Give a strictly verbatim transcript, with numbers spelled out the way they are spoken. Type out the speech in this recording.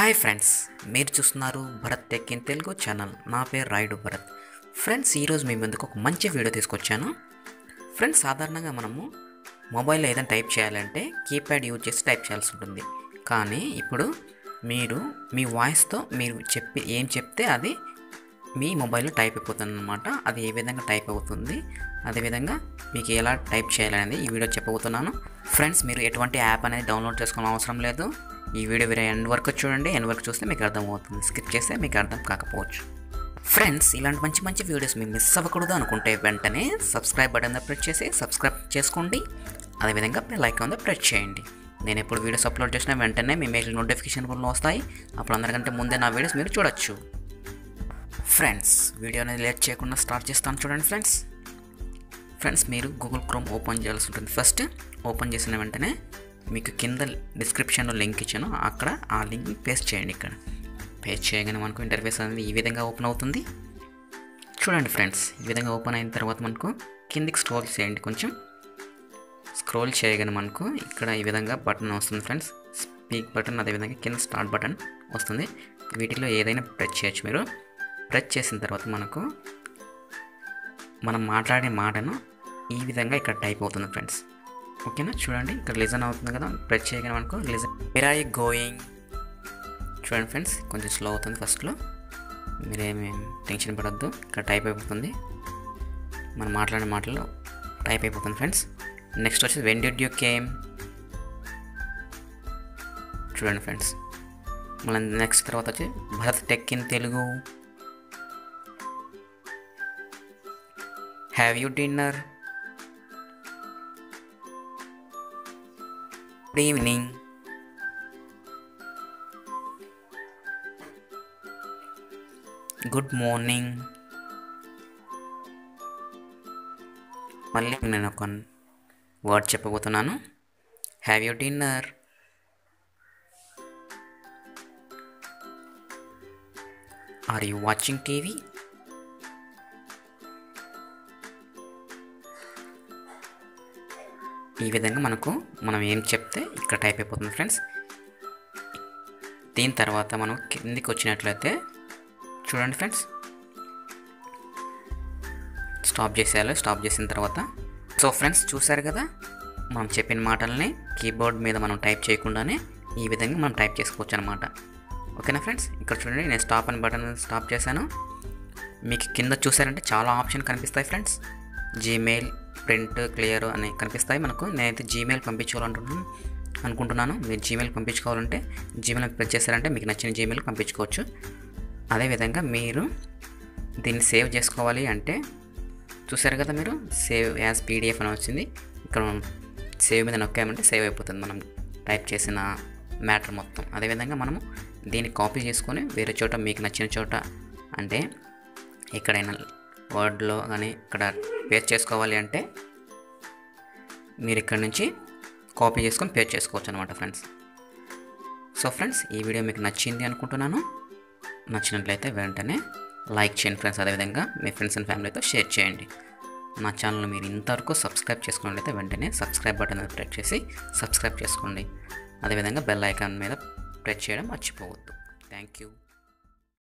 Hi friends, మీరు చూస్తున్నారు Bharat tech in Telugu channel. నా పేరు రాయుడు భరత్. ఫ్రెండ్స్, ఈరోజు మీ ముందుకు ఒక మంచి వీడియో తీసుకొచ్చాను. ఫ్రెండ్స్, సాధారణంగా మనము మొబైల్లో ఏదైనా టైప్ చేయాలంటే కీప్యాడ్ యూజ్ చేసి టైప్ చేయాల్సి ఉంటుంది. కానీ ఇప్పుడు మీరు మీ వాయిస్తో మీరు చెప్పి ఏం చెప్తే అది మీ మొబైల్లో టైప్ అయిపోతుంది అన్నమాట. అది ఏ విధంగా టైప్ అవుతుంది, అదేవిధంగా మీకు ఎలా టైప్ చేయాలనేది ఈ వీడియో చెప్పబోతున్నాను. ఫ్రెండ్స్, మీరు ఎటువంటి యాప్ అనేది డౌన్లోడ్ చేసుకోవాల్సిన అవసరం లేదు. ఈ వీడియో వేరే ఎండ్ వరకు చూడండి. ఎండ్ వరకు చూస్తే మీకు అర్థమవుతుంది. స్కిప్ చేస్తే మీకు అర్థం కాకపోవచ్చు. ఫ్రెండ్స్, ఇలాంటి మంచి మంచి వీడియోస్ మీరు మిస్ అవ్వకూడదు అనుకుంటే వెంటనే సబ్స్క్రైబ్ బటన్ ప్రెస్ చేసి సబ్స్క్రైబ్ చేసుకోండి. అదేవిధంగా బెల్ ఐకాన్ ప్రెస్ చేయండి. నేను ఎప్పుడు వీడియోస్ అప్లోడ్ చేసినా వెంటనే మీ మెయిల్ నోటిఫికేషన్ కూడా వస్తాయి. అప్పుడు అందరికంటే ముందే నా వీడియోస్ మీరు చూడొచ్చు. ఫ్రెండ్స్, వీడియో అనేది లేట్ చేయకుండా స్టార్ట్ చేస్తాను. చూడండి ఫ్రెండ్స్ ఫ్రెండ్స్ మీరు గూగుల్ క్రోమ్ ఓపెన్ చేయాల్సి ఉంటుంది. ఫస్ట్ ఓపెన్ చేసిన వెంటనే మీకు కింద డిస్క్రిప్షన్లో లింక్ ఇచ్చాను, అక్కడ ఆ లింక్ని పేస్ట్ చేయండి. ఇక్కడ పేస్ట్ చేయగానే మనకు ఇంటర్ఫేస్ అనేది ఈ విధంగా ఓపెన్ అవుతుంది. చూడండి ఫ్రెండ్స్, ఈ విధంగా ఓపెన్ అయిన తర్వాత మనకు కిందికి స్క్రోల్ చేయండి. కొంచెం స్క్రోల్ చేయగానే మనకు ఇక్కడ ఈ విధంగా బటన్ వస్తుంది ఫ్రెండ్స్. స్పీక్ బటన్, అదేవిధంగా కింద స్టార్ట్ బటన్ వస్తుంది. వీటిలో ఏదైనా ప్రెస్ చేయొచ్చు. మీరు ప్రెస్ చేసిన తర్వాత మనకు మనం మాట్లాడే మాటను ఈ విధంగా ఇక్కడ టైప్ అవుతుంది ఫ్రెండ్స్. ఓకేనా? చూడండి, ఇక్కడ లిజన్ అవుతుంది కదా, ప్రెస్ చేయగానే మనకు listen. Where are you going? చూడండి ఫ్రెండ్స్, కొంచెం స్లో అవుతుంది ఫస్ట్లో, మీరేమి టెన్షన్ పడద్దు. ఇక్కడ టైప్ అయిపోతుంది, మనం మాట్లాడే మాటలు టైప్ అయిపోతుంది ఫ్రెండ్స్. నెక్స్ట్ వచ్చి వెన్ డిడ్ యూ కేమ్? చూడండి ఫ్రెండ్స్, మళ్ళీ నెక్స్ట్ తర్వాత వచ్చి Bharat tech in Telugu. Have you dinner? Good evening. Good morning. మళ్ళీ నేను ఒక వర్డ్ చెప్పబోతున్నాను. Have you dinner? Are you watching TV? ఈ విధంగా మనకు మనం ఏం చెప్తే ఇక్కడ టైప్ అయిపోతుంది ఫ్రెండ్స్. దీని తర్వాత మనం కిందికి వచ్చినట్లయితే చూడండి ఫ్రెండ్స్, స్టాప్ చేసేయాలి. స్టాప్ చేసిన తర్వాత సో ఫ్రెండ్స్ చూసారు కదా, మనం చెప్పిన మాటల్ని కీబోర్డ్ మీద మనం టైప్ చేయకుండానే ఈ విధంగా మనం టైప్ చేసుకోవచ్చు అనమాట. ఓకేనా ఫ్రెండ్స్? ఇక్కడ చూడండి, నేను స్టాప్ అని బటన్ స్టాప్ చేశాను. మీకు కింద చూసారంటే చాలా ఆప్షన్ కనిపిస్తాయి ఫ్రెండ్స్. జీమెయిల్, ప్రింట్, క్లియర్ అని కనిపిస్తాయి మనకు. నేనైతే జీమెయిల్ పంపించుకోవాలంటున్నాను అనుకుంటున్నాను. మీరు జీమెయిల్ పంపించుకోవాలంటే జీమెయిల్ ప్రెస్ చేశారంటే మీకు నచ్చిన జీమెయిల్ పంపించుకోవచ్చు. అదేవిధంగా మీరు దీన్ని సేవ్ చేసుకోవాలి అంటే చూసారు కదా, మీరు సేవ్ యాజ్ పీడిఎఫ్ అని వచ్చింది. ఇక్కడ మనం సేవ్ మీద నొక్కామంటే సేవ్ అయిపోతుంది మనం టైప్ చేసిన మ్యాటర్ మొత్తం. అదేవిధంగా మనము దీన్ని కాపీ చేసుకొని వేరే చోట మీకు నచ్చిన చోట, అంటే ఎక్కడైనా వర్డ్లో కానీ ఇక్కడ పేస్ట్ చేసుకోవాలి అంటే మీరు ఇక్కడ నుంచి కాపీ చేసుకొని పేస్ట్ చేసుకోవచ్చు అనమాట ఫ్రెండ్స్. సో ఫ్రెండ్స్, ఈ వీడియో మీకు నచ్చింది అనుకుంటున్నాను. నచ్చినట్లయితే వెంటనే లైక్ చేయండి ఫ్రెండ్స్. అదేవిధంగా మీ ఫ్రెండ్స్ అండ్ ఫ్యామిలీతో షేర్ చేయండి. నా ఛానల్ మీరు ఇంతవరకు సబ్స్క్రైబ్ చేసుకున్నట్లయితే వెంటనే సబ్స్క్రైబ్ బటన్ ప్రెస్ చేసి సబ్స్క్రైబ్ చేసుకోండి. అదేవిధంగా బెల్ ఐకాన్ మీద ప్రెస్ చేయడం మర్చిపోవద్దు. Thank you.